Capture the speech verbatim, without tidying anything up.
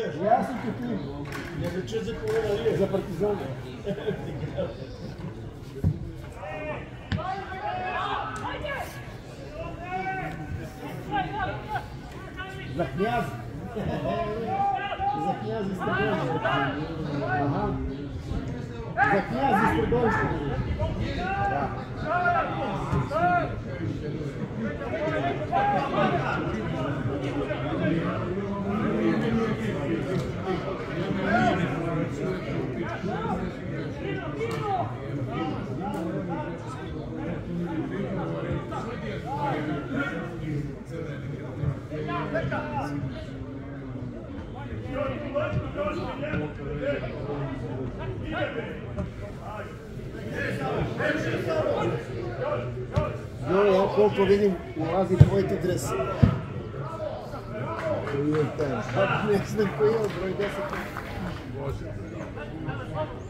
Ja sam ti tim. Nego će za kolega je. Za Partizan. Za Knjaz. Za Knjaz iz Trgovišta. Aha. Za Knjaz iz Trgovišta. Da. Jo, ja koliko vidim ulazi tvoj ti dres. Ne znam koji je broj deset.